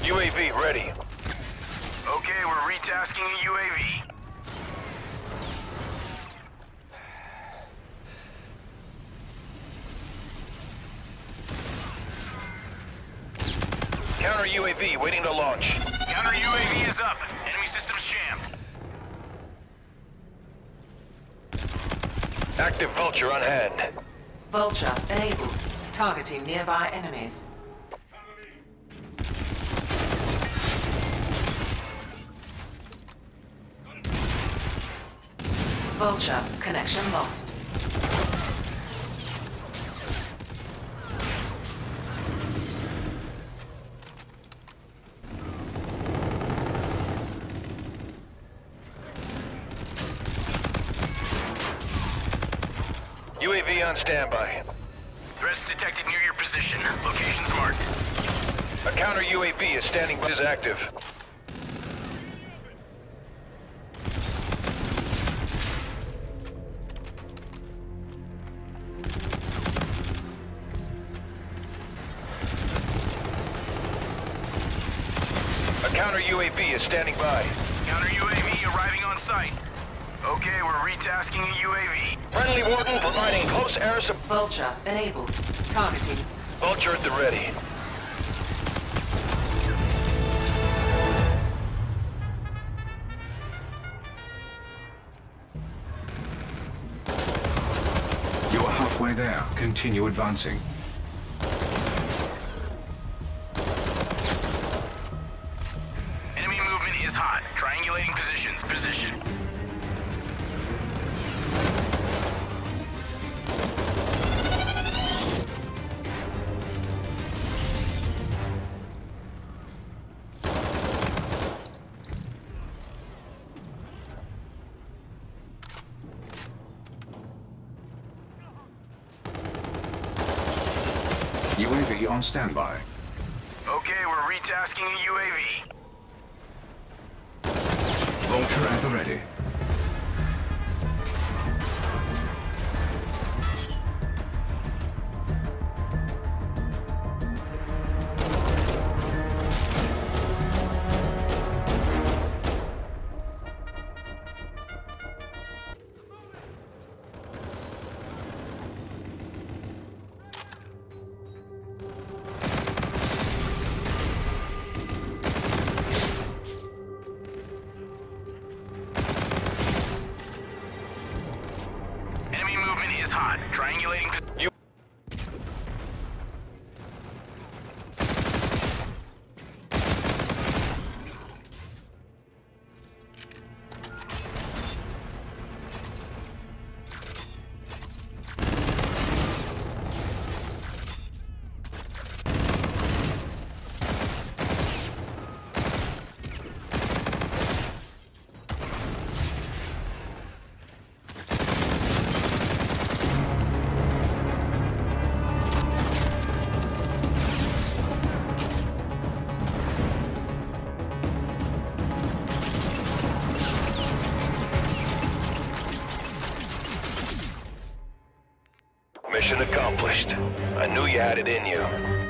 UAV ready. Okay, we're retasking a UAV. Counter UAV waiting to launch. Counter UAV is up. Enemy systems jammed. Active Vulture on hand. Vulture enabled. Targeting nearby enemies. Vulture connection lost. UAV on standby. Threats detected near your position. Locations marked. A counter UAV is standing by. Is active. A counter UAV is standing by. Counter UAV arriving on site. Okay, we're retasking a UAV. Friendly Warden providing close air support. Vulture enabled. Targeting. Vulture at the ready. You are halfway there. Continue advancing. Enemy movement is hot. Triangulating positions. Position. UAV on standby. Okay, we're retasking a UAV. Vulture at the ready. Enemy movement is hot. Triangulating. Mission accomplished. I knew you had it in you.